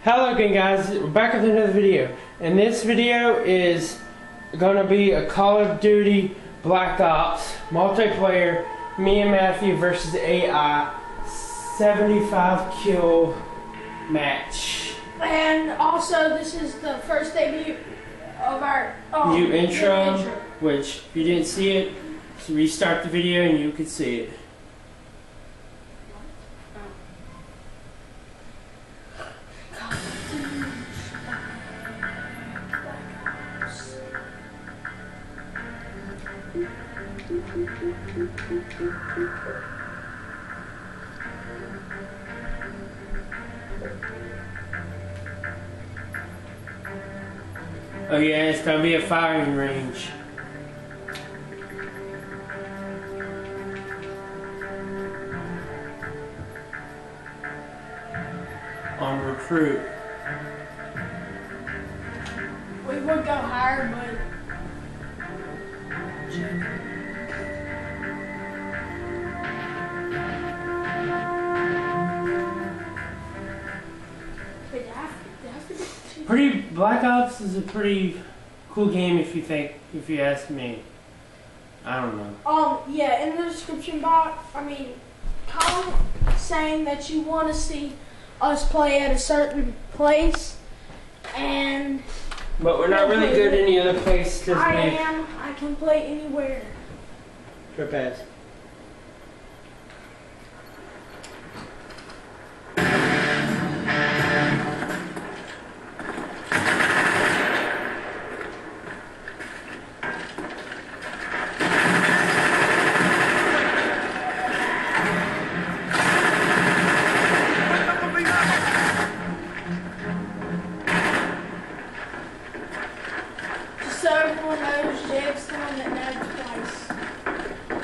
Hello again guys, we're back with another video. And this video is gonna be a Call of Duty Black Ops multiplayer, me and Matthew versus AI 75 kill match. And also this is the first debut of our new intro, which if you didn't see it, so restart the video and you can see it. Oh yeah, it's gonna be a firing range. On recruit. We would go higher, but Black Ops is a pretty cool game if you ask me. I don't know. Yeah, in the description box, comment saying that you want to see us play at a certain place, and but we're not really good any other place. I can play anywhere. Trip pass. So everyone knows, Jeb's the one that nabbed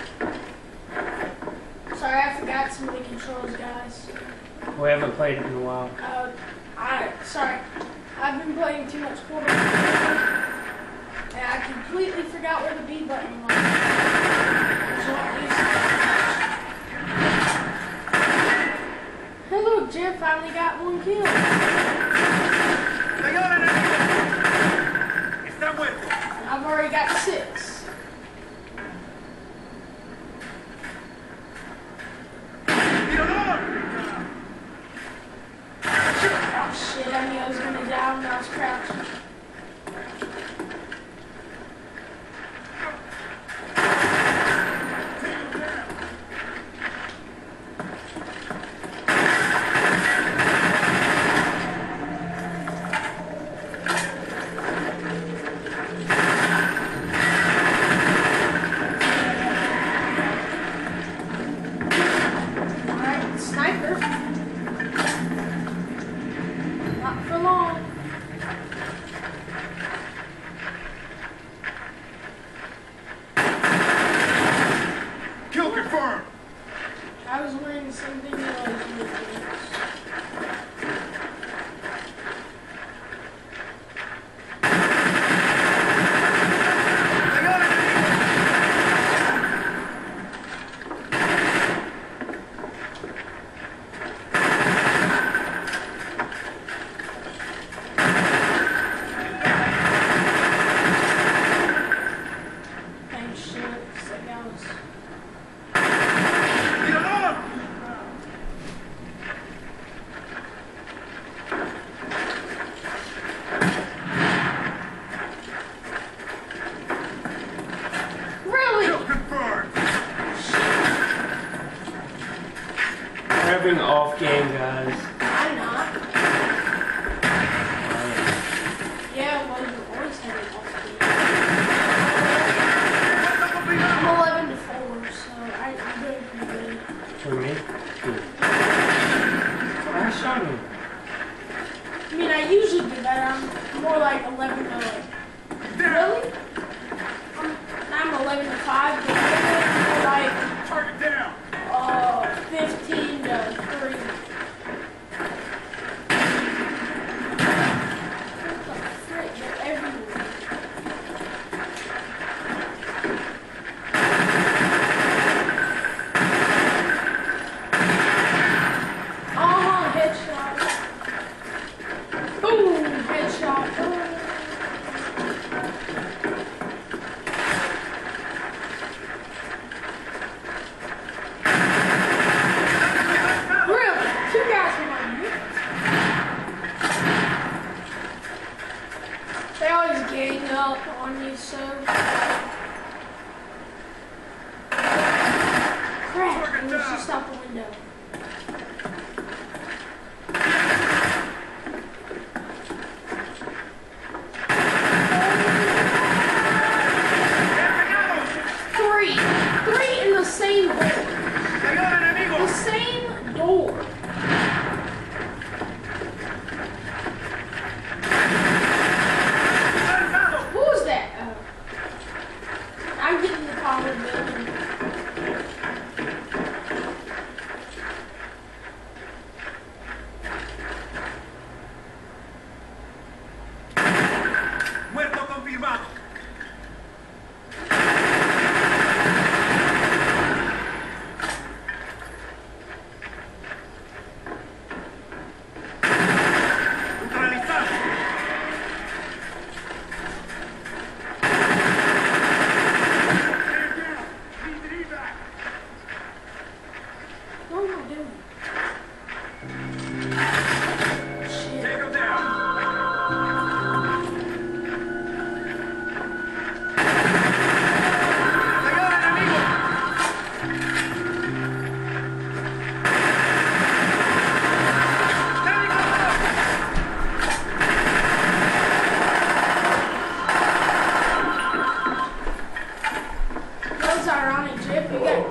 twice. Sorry, I forgot some of the controls, guys. We haven't played it in a while. Sorry. I've been playing too much quarterback, and I completely forgot where the B button was. Hey look, Jeb finally got one kill. I've already got 6. Oh shit, I knew I was gonna die when I was crouching. Sniper. Not for long. Kill confirmed. I was wearing the same video as you. Having off game, guys. I'm not. Yeah, well, you always have an off game. I'm 11 to 4, so I'm doing pretty good. For me? Good. I shot him. I usually do that. I'm more like 11 to really? I'm 11 to 5, but more like Target down. 15 to 3. What the frick? They're everywhere. Headshot. No. Three in the same door. ¡Señor enemigo! The same door. ¡Lanzado! Who was that? I'm getting the power building. Muerto confirmado. Neutralizado. No, no, dude. Shit. Take him down. ¡Señor enemigo! That's ironic, Chip.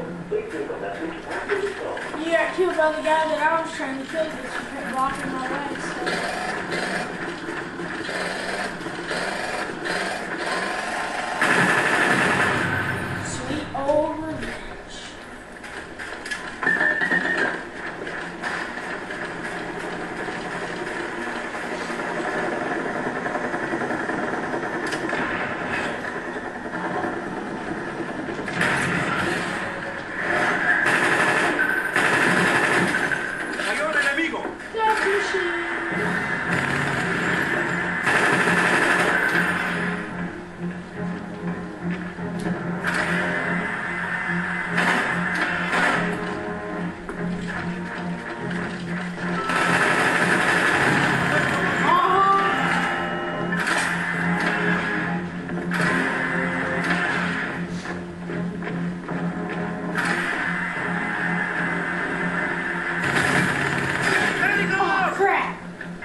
You got killed by the guy that I was trying to kill, but you kept blocking my way. So. Sweet old revenge. ¡Señor enemigo! That machine. Oh, crap.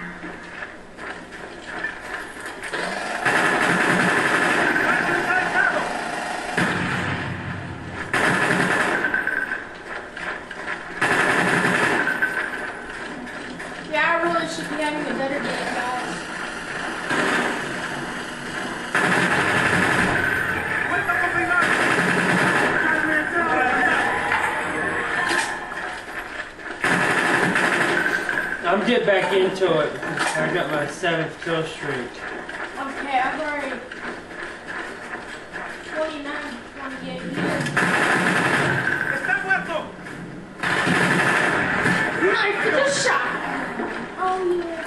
Yeah, I really should be having a better game, guys. ¡Muerto confirmado! I'm getting back into it. I got my 7th kill streak. Okay, I've already 29, 28 here. ¡Está muerto! Knife to the shot. Oh, yeah.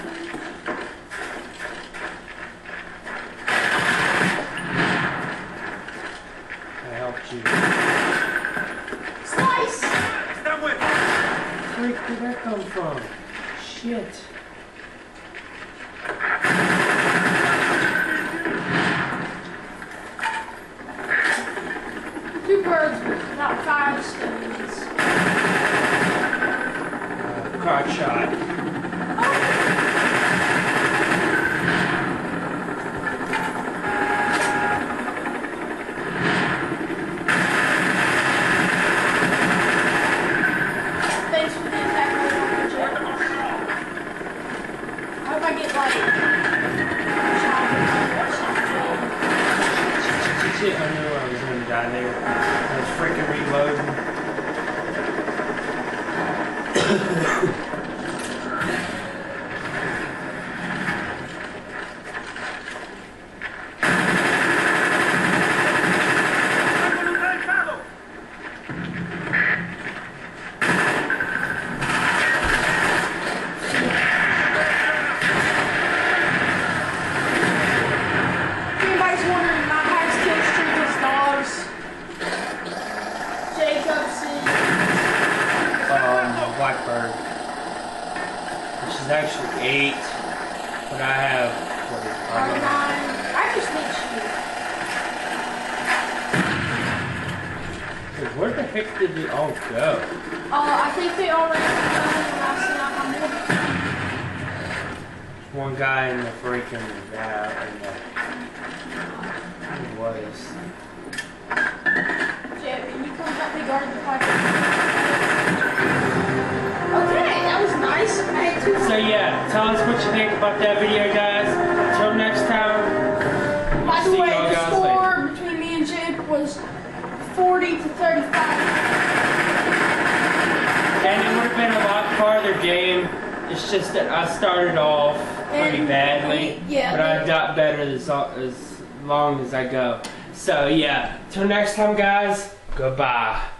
I helped you. Slice. ¡Está muerto! Where did that come from? Shit. Two birds with about 5 stones. Crotch shot. Thanks for the attack, Jim. I hope I get like Shit, I knew I was gonna die there. I was freaking reloading. ¡Neutralizado! If anybody's wondering, my highest kill streak is dogs. Jacobson. Blackbird. Which is actually 8. But I have, what is it? R9. I just need Where the heck did they all go? I think they all ran to One guy in the freaking who was? Jay, can you come help me guard the pipe? Okay, that was nice. I had two. So yeah, tell us what you think about that video, guys. Until next time. By the see way, y'all the guys score between me and Jib was 40 to 35. And it would have been a lot farther game. It's just that I started off pretty badly, yeah, but I got better as long as I go. So yeah, till next time, guys. Goodbye.